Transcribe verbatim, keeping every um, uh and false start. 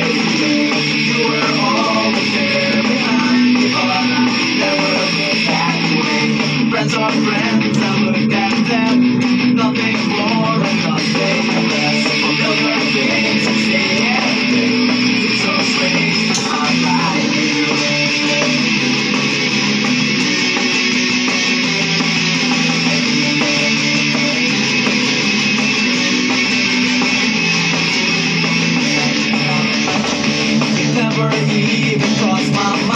You were always there behind me, but I never looked that way. Friends are friends, I looked at them. Nothing more and nothing less. Familiar things I say and do. It's so strange, I'm like you. Never even crossed my mind.